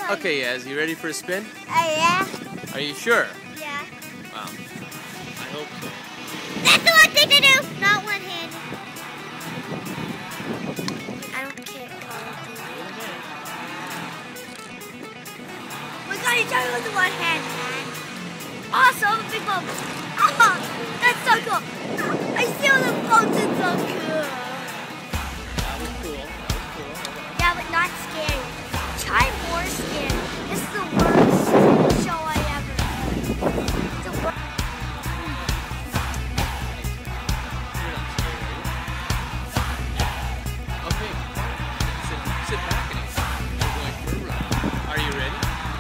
Okay, Yaz, you ready for a spin? Yeah. Are you sure? Yeah. Wow. I hope so. That's the one thing to do! Not one-handed. I don't care. We got each other with the one hand, man. Awesome, big bubble. Oh, that's so cool. I see all the boats, it's so cool. That was cool. Yeah, but not scary. Try more scary. This is the worst show I ever heard. The worst. Okay, sit back and we're going for a ride. Are you ready?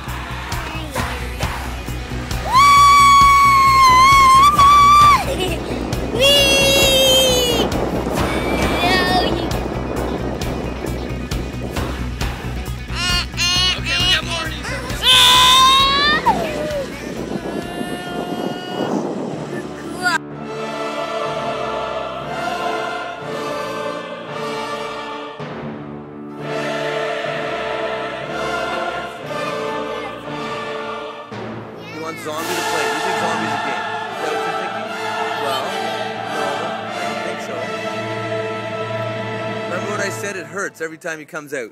You want zombie to play? You think zombie's a game? Is that what you're thinking? Well, no, I don't think so. Remember what I said? It hurts every time he comes out.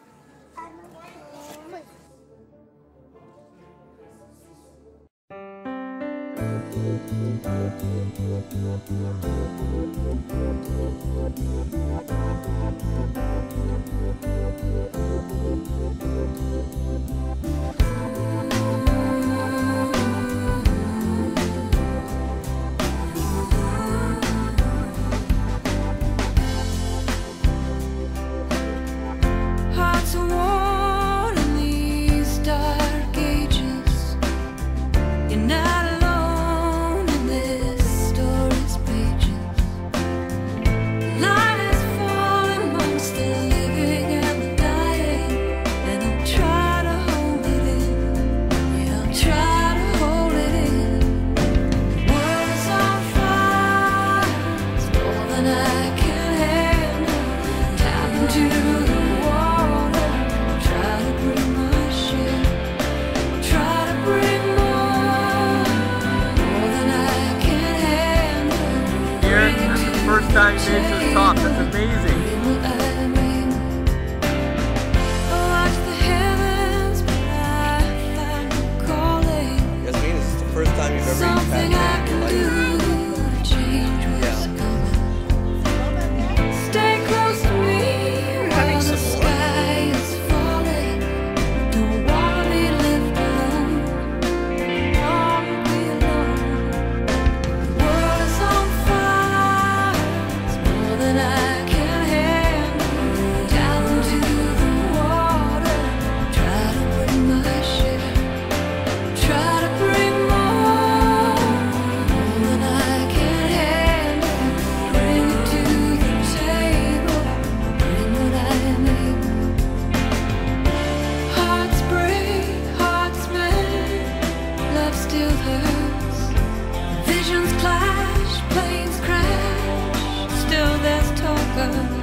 Hearts are worn in these dark ages. You're not alone in this story's pages. Light is falling amongst the living and the dying, and I'll try to hold it in. Yeah, I'll try to hold it in. The world is on fire. It's more than I can handle. Tap into the water. Try to bring my ship. Try to bring more than I can handle. Here, this is the first time you made this talk. That's amazing. What I mean. I watch the heavens, but I find no calling. Yasmin, is this the first time you've ever eaten Something I pancake in can your life? do to change what's Yeah. coming. Stay close to me while the sky is falling. Don't wanna be left alone. Wanna be alone. The world is on fire. It's more than I can handle. Down to the water. Try to bring my ship. Try to bring more than I can handle. Bring it to the table. Bring what I need. Hearts break, hearts mend. Love still hurts. Visions clash, planes crash. Still there's talk of